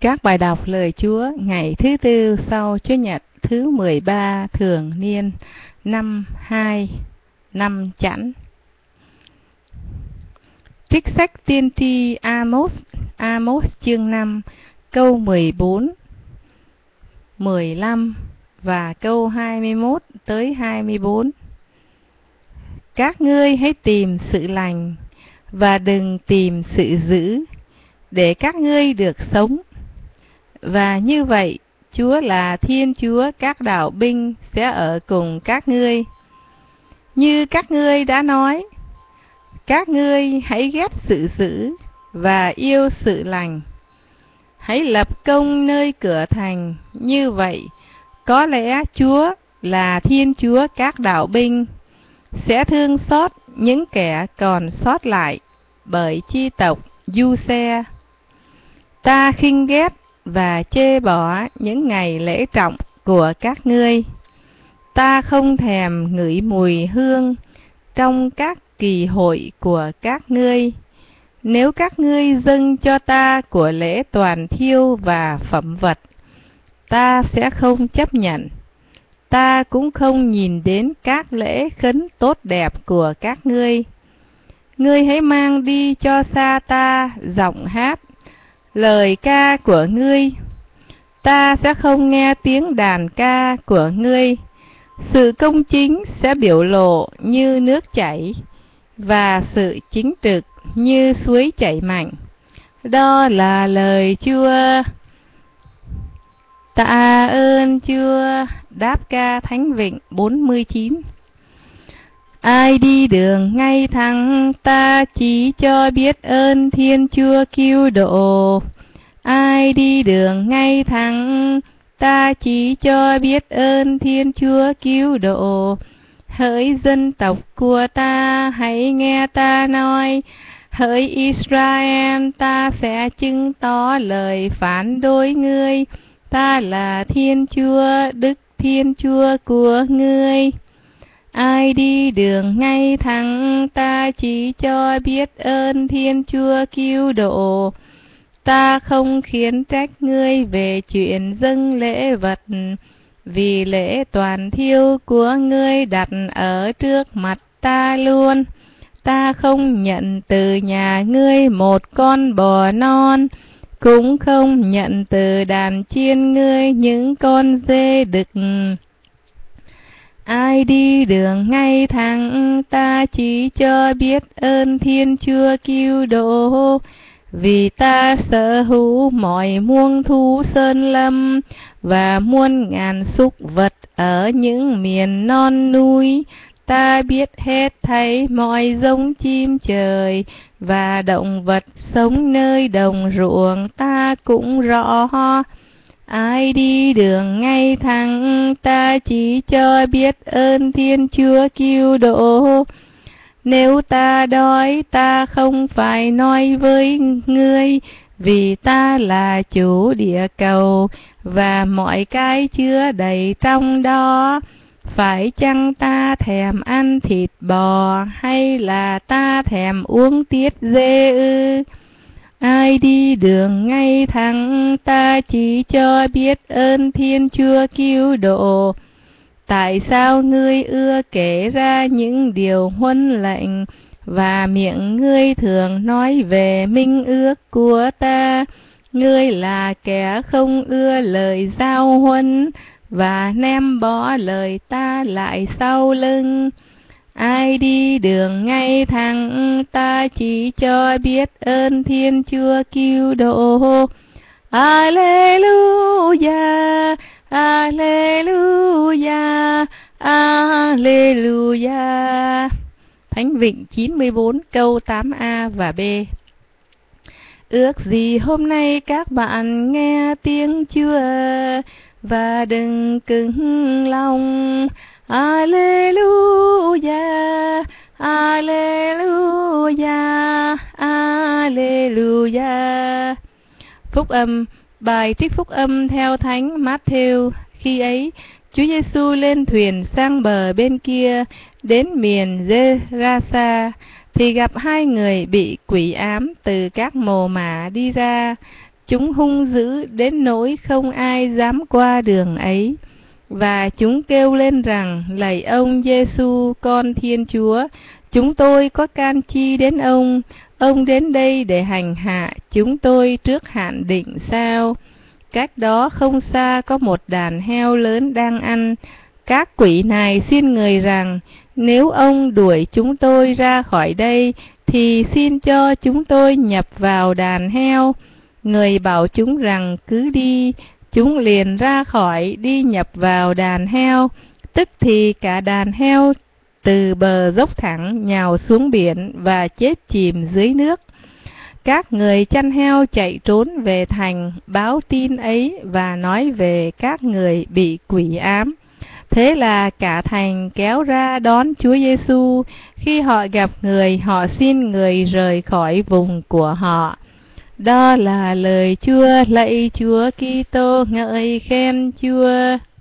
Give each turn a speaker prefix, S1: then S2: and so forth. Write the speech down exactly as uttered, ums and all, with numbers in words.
S1: Các bài đọc lời Chúa ngày thứ tư sau Chúa Nhật thứ mười ba thường niên năm hai năm Chẵn. Trích sách tiên tri Amos, Amos chương năm, câu mười bốn, mười lăm và câu hai mươi mốt tới hai mươi bốn. Các ngươi hãy tìm sự lành và đừng tìm sự dữ, để các ngươi được sống. Và như vậy, Chúa là Thiên Chúa các đạo binh sẽ ở cùng các ngươi. Như các ngươi đã nói, các ngươi hãy ghét sự dữ và yêu sự lành. Hãy lập công nơi cửa thành, như vậy có lẽ Chúa là Thiên Chúa các đạo binh sẽ thương xót những kẻ còn sót lại bởi chi tộc Du-se. Ta khinh ghét và chê bỏ những ngày lễ trọng của các ngươi. Ta không thèm ngửi mùi hương trong các kỳ hội của các ngươi. Nếu các ngươi dâng cho ta của lễ toàn thiêu và phẩm vật, ta sẽ không chấp nhận. Ta cũng không nhìn đến các lễ khấn tốt đẹp của các ngươi. Ngươi hãy mang đi cho xa ta giọng hát, lời ca của ngươi. Ta sẽ không nghe tiếng đàn ca của ngươi. Sự công chính sẽ biểu lộ như nước chảy, và sự chính trực như suối chảy mạnh. Đó là lời Chúa. Tạ ơn Chúa. Đáp ca Thánh Vịnh bốn mươi chín. Ai đi đường ngay thẳng, ta chỉ cho biết ơn Thiên Chúa cứu độ. Ai đi đường ngay thẳng, ta chỉ cho biết ơn Thiên Chúa cứu độ. Hỡi dân tộc của ta, hãy nghe ta nói. Hỡi Israel, ta sẽ chứng tỏ lời phán đối ngươi. Ta là Thiên Chúa, Đức Thiên Chúa của ngươi. Ai đi đường ngay thẳng, ta chỉ cho biết ơn Thiên Chúa cứu độ. Ta không khiến trách ngươi về chuyện dâng lễ vật, vì lễ toàn thiêu của ngươi đặt ở trước mặt ta luôn. Ta không nhận từ nhà ngươi một con bò non, cũng không nhận từ đàn chiên ngươi những con dê đực. Ai đi đường ngay thẳng, ta chỉ cho biết ơn Thiên Chúa cứu độ. Vì ta sở hữu mọi muôn thú sơn lâm và muôn ngàn súc vật ở những miền non núi. Ta biết hết thảy mọi giống chim trời và động vật sống nơi đồng ruộng, ta cũng rõ. Ai đi đường ngay thẳng, ta chỉ cho biết ơn Thiên Chúa cứu độ. Nếu ta đói, ta không phải nói với ngươi, vì ta là chủ địa cầu và mọi cái chứa đầy trong đó. Phải chăng ta thèm ăn thịt bò, hay là ta thèm uống tiết dê ư? Ai đi đường ngay thẳng, ta chỉ cho biết ơn Thiên Chúa cứu độ. Tại sao ngươi ưa kể ra những điều huân lệnh, và miệng ngươi thường nói về minh ước của ta? Ngươi là kẻ không ưa lời giao huân, và ném bỏ lời ta lại sau lưng. Ai đi đường ngay thẳng, ta chỉ cho biết ơn Thiên Chúa cứu độ. Alleluia, Alleluia, Alleluia. Thánh Vịnh chín mươi bốn câu tám a và B. Ước gì hôm nay các bạn nghe tiếng Chúa và đừng cứng lòng. Alleluia, Alleluia, Alleluia. Phúc âm. Bài trích phúc âm theo Thánh Matthew. Khi ấy, Chúa Giêsu lên thuyền sang bờ bên kia, đến miền Gerasa, thì gặp hai người bị quỷ ám từ các mồ mả đi ra. Chúng hung dữ đến nỗi không ai dám qua đường ấy. Và chúng kêu lên rằng: lạy ông Giêsu con Thiên Chúa, chúng tôi có can chi đến ông? Ông đến đây để hành hạ chúng tôi trước hạn định sao? Cách đó không xa có một đàn heo lớn đang ăn. Các quỷ này xin người rằng: nếu ông đuổi chúng tôi ra khỏi đây thì xin cho chúng tôi nhập vào đàn heo. Người bảo chúng rằng: cứ đi. Chúng liền ra khỏi, đi nhập vào đàn heo. Tức thì cả đàn heo từ bờ dốc thẳng nhào xuống biển và chết chìm dưới nước. Các người chăn heo chạy trốn về thành, báo tin ấy và nói về các người bị quỷ ám. Thế là cả thành kéo ra đón Chúa Giêsu. Khi họ gặp người, họ xin người rời khỏi vùng của họ. Đó là lời Chúa. Lạy Chúa Kitô, ngợi khen Chúa.